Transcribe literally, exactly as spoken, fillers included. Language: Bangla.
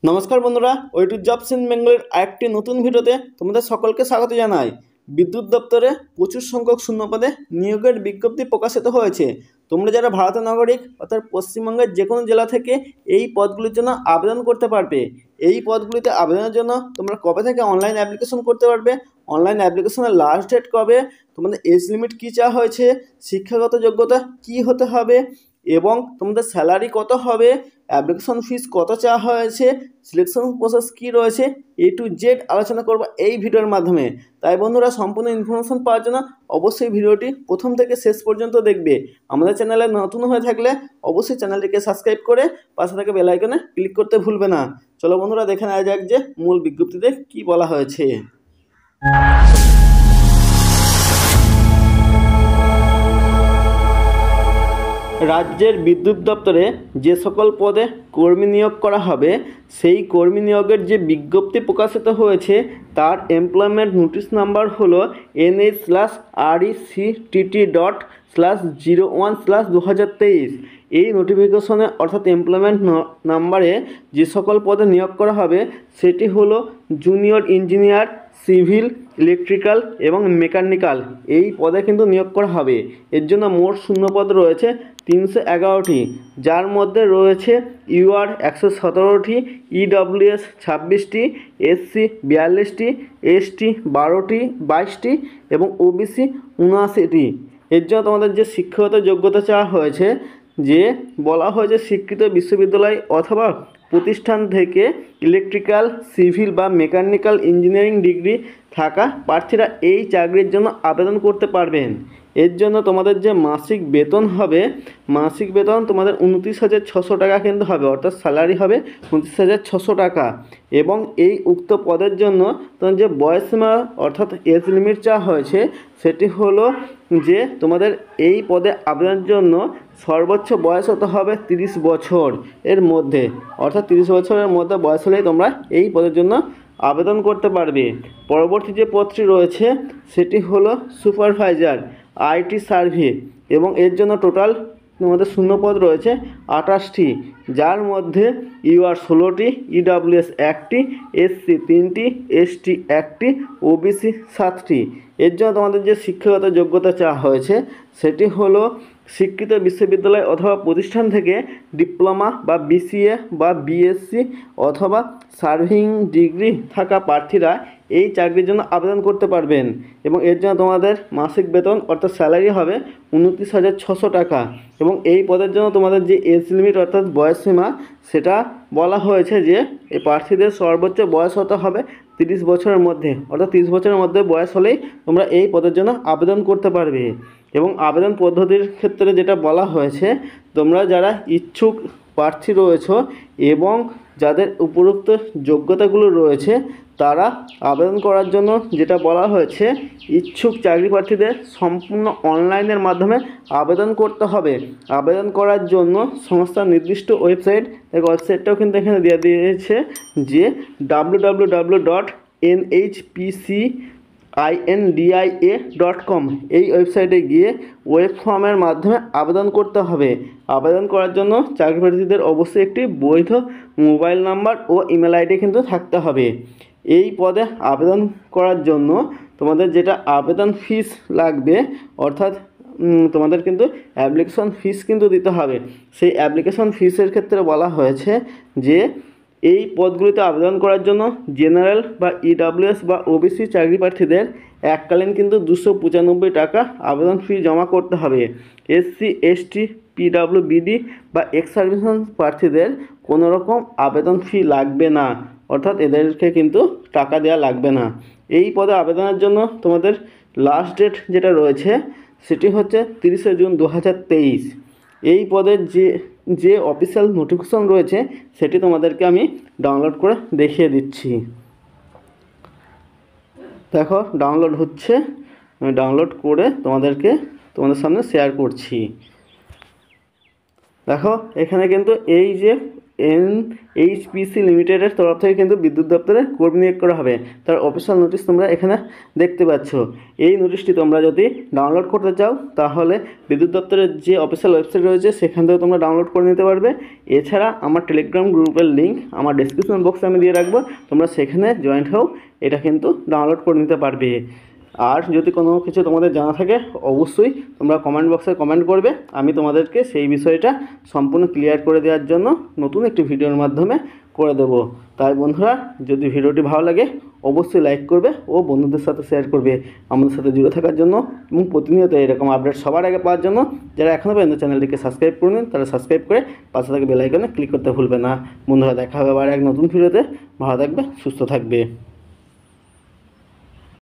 নমস্কার বন্ধুরা, ওয়ে টু জবস ইন বেঙ্গলের আরেকটি নতুন ভিডিওতে তোমাদের সকলকে স্বাগত জানাই। বিদ্যুৎ দপ্তরে প্রচুর সংখ্যক শূন্যপদে নিয়োগের বিজ্ঞপ্তি প্রকাশিত হয়েছে। তোমরা যারা ভারতের নাগরিক অর্থাৎ পশ্চিমবঙ্গের যে কোনো জেলা থেকে এই পদগুলির জন্য আবেদন করতে পারবে। এই পদগুলিতে আবেদনের জন্য তোমরা কবে থেকে অনলাইন অ্যাপ্লিকেশন করতে পারবে, অনলাইন অ্যাপ্লিকেশনের লাস্ট ডেট কবে, তোমাদের এজ লিমিট কী চাওয়া হয়েছে, শিক্ষাগত যোগ্যতা কি হতে হবে এবং তোমাদের স্যালারি কত হবে, অ্যাপ্লিকেশন ফিস কত চাওয়া হয়েছে, সিলেকশন প্রসেস কী রয়েছে, এ টু জেড আলোচনা করব এই ভিডিওর মাধ্যমে। তাই বন্ধুরা, সম্পূর্ণ ইনফরমেশন পাওয়ার জন্য অবশ্যই ভিডিওটি প্রথম থেকে শেষ পর্যন্ত দেখবে। আমাদের চ্যানেলে নতুন হয়ে থাকলে অবশ্যই চ্যানেলটিকে সাবস্ক্রাইব করে পাশে থাকা বেল আইকনে ক্লিক করতে ভুলবে না। চলো বন্ধুরা, দেখে নেওয়া যাক যে মূল বিজ্ঞপ্তিতে কী বলা হয়েছে। রাজ্যের বিদ্যুৎ দপ্তরে যে সকল পদে কর্মী নিয়োগ করা হবে সেই কর্মী নিয়োগের যে বিজ্ঞপ্তি প্রকাশিত হয়েছে তার এমপ্লয়মেন্ট নোটিশ নাম্বার হলো N H slash R E C T T dot slash zero one slash দু হাজার তেইশ। এই নোটিফিকেশনে অর্থাৎ এমপ্লয়মেন্ট নাম্বারে যে সকল পদে নিয়োগ করা হবে সেটি হলো জুনিয়র ইঞ্জিনিয়ার, সিভিল, ইলেকট্রিক্যাল এবং মেকানিক্যাল। এই পদে কিন্তু নিয়োগ করা হবে। এর জন্য মোট শূন্যপদ রয়েছে তিনশো এগারোটি, যার মধ্যে রয়েছে ইউআর একশো সতেরোটি, ইডব্লিউএস ছাব্বিশটি, এসসি বিয়াল্লিশটি, এসটি বারোটি বাইশটি এবং ওবিসি উনআশিটি। এর জন্য তোমাদের যে শিক্ষাগত যোগ্যতা চাওয়া হয়েছে, যে বলা হয়েছে স্বীকৃত বিশ্ববিদ্যালয় অথবা প্রতিষ্ঠান থেকে ইলেকট্রিক্যাল, সিভিল বা মেকানিক্যাল ইঞ্জিনিয়ারিং ডিগ্রি থাকা প্রার্থীরা এই চাকরির জন্য আবেদন করতে পারবেন। এর জন্য তোমাদের যে মাসিক বেতন হবে, মাসিক বেতন তোমাদের উনত্রিশ হাজার ছশো টাকা কিন্তু হবে, অর্থাৎ স্যালারি হবে উনত্রিশ হাজার ছশো টাকা। এবং এই উক্ত পদের জন্য তোমার যে বয়সসীমা অর্থাৎ এজ লিমিট চাওয়া হয়েছে সেটি হলো যে তোমাদের এই পদে আবেদনের জন্য সর্বোচ্চ বয়স হতে হবে তিরিশ বছর এর মধ্যে, অর্থাৎ তিরিশ বছরের মধ্যে বয়স হলেই তোমরা এই পদের জন্য আবেদন করতে পারবে। পরবর্তী যে পদটি রয়েছে সেটি হলো সুপারভাইজার আইটি সার্ভে এবং এর জন্য টোটাল তোমাদের শূন্যপদ রয়েছে আঠাশটি, যার মধ্যে ইউআর ষোলোটি, ইডব্লিউএস একটি, এসসি তিনটি, এসটি একটি, ওবিসি সাতটি। এর জন্য তোমাদের যে শিক্ষাগত যোগ্যতা চাওয়া হয়েছে সেটি হলো স্বীকৃত বিশ্ববিদ্যালয় অথবা প্রতিষ্ঠান থেকে ডিপ্লোমা বা বিসিএ বা বিএসসি অথবা সার্ভিং ডিগ্রি থাকা প্রার্থীরা এই চাকরির জন্য আবেদন করতে পারবেন। এবং এর জন্য তোমাদের মাসিক বেতন অর্থাৎ স্যালারি হবে উনত্রিশ হাজার ছশো টাকা। এবং এই পদের জন্য তোমাদের যে এজ লিমিট অর্থাৎ বয়সসীমা সেটা বলা হয়েছে যে এই প্রার্থীদের সর্বোচ্চ বয়স হতে হবে তিরিশ বছরের মধ্যে, অর্থাৎ তিরিশ বছরের মধ্যে বয়স হলেই তোমরা এই পদের জন্য আবেদন করতে পারবে। এবং আবেদন পদ্ধতির ক্ষেত্রে যেটা বলা হয়েছে, তোমরা যারা ইচ্ছুক প্রার্থী রয়েছে এবং যাদের উপরোক্ত যোগ্যতাগুলো রয়েছে তারা আবেদন করার জন্য যেটা বলা হয়েছে, ইচ্ছুক চাকরি প্রার্থীদের সম্পূর্ণ অনলাইনের মাধ্যমে আবেদন করতে হবে। আবেদন করার জন্য সংস্থার নির্দিষ্ট ওয়েবসাইট, এই ওয়েবসাইটটাও কিন্তু এখানে দিয়ে দিয়েছে যে W W W dot N H P C I N D I A dot com এই ওয়েবসাইটে গিয়ে ওয়েব ফর্মের মাধ্যমে আবেদন করতে হবে। আবেদন করার জন্য চাকরি প্রার্থীদের অবশ্যই একটি বৈধ মোবাইল নাম্বার ও ইমেল আইডি কিন্তু থাকতে হবে। এই পদে আবেদন করার জন্য তোমাদের যেটা আবেদন ফিস লাগবে, অর্থাৎ তোমাদের কিন্তু অ্যাপ্লিকেশন ফিস কিন্তু দিতে হবে। সেই অ্যাপ্লিকেশন ফিসের ক্ষেত্রে বলা হয়েছে যে এই পদগুলিতে আবেদন করার জন্য জেনারেল বা ইডব্লিউএস বা ওবিসি চাকরি প্রার্থীদের এককালীন কিন্তু দুশো পঁচানব্বই টাকা আবেদন ফি জমা করতে হবে। এসসি, এসটি, পিডব্লিউবিডি বা এক্স সার্ভিসম্যান প্রার্থীদের কোনো রকম আবেদন ফি লাগবে না, অর্থাৎ এদেরকে কিন্তু টাকা দেওয়া লাগবে না। এই পদে আবেদনের জন্য তোমাদের লাস্ট ডেট যেটা রয়েছে সেটি হচ্ছে তিরিশে জুন দু হাজার তেইশ। এই পদের যে যে অফিসিয়াল নোটিফিকেশন রয়েছে সেটি তোমাদেরকে আমি ডাউনলোড করে দেখিয়ে দিচ্ছি। দেখো ডাউনলোড হচ্ছে, আমি ডাউনলোড করে তোমাদেরকে তোমাদের সামনে শেয়ার করছি। দেখো এখানে কিন্তু এই যে এন এইচ পি সি লিমিটেডের তরফ থেকে কিন্তু বিদ্যুৎ দপ্তরে কর্মী নিয়োগ করা হবে। তার অফিসিয়াল নোটিশ তোমরা এখানে দেখতে পাচ্ছ। এই নোটিশটি তোমরা যদি ডাউনলোড করতে চাও তাহলে বিদ্যুৎ দপ্তরের যে অফিসিয়াল ওয়েবসাইট রয়েছে সেখান থেকেও তোমরা ডাউনলোড করে নিতে পারবে। এছাড়া আমার টেলিগ্রাম গ্রুপের লিঙ্ক আমার ডেসক্রিপশন বক্সে আমি দিয়ে রাখবো, তোমরা সেখানে জয়েন্ট হও, এটা কিন্তু ডাউনলোড করে নিতে পারবে। আর যদি কোনো কিছু তোমাদের জানা থাকে অবশ্যই তোমরা কমেন্ট বক্সে কমেন্ট করবে, আমি তোমাদেরকে সেই বিষয়টা সম্পূর্ণ ক্লিয়ার করে দেওয়ার জন্য নতুন একটি ভিডিওর মাধ্যমে করে দেব। তাই বন্ধুরা, যদি ভিডিওটি ভালো লাগে অবশ্যই লাইক করবে ও বন্ধুদের সাথে শেয়ার করবে। আমাদের সাথে জুড়ে থাকার জন্য এবং প্রতিনিয়ত এরকম আপডেট সবার আগে পাওয়ার জন্য যারা এখনও পর্যন্ত চ্যানেলটিকে সাবস্ক্রাইব করে নিন তারা সাবস্ক্রাইব করে পাশে থাকা বেল আইকনে ক্লিক করতে ভুলবে না। বন্ধুরা, দেখা হবে আবার এক নতুন ভিডিওতে। ভালো থাকবে, সুস্থ থাকবে।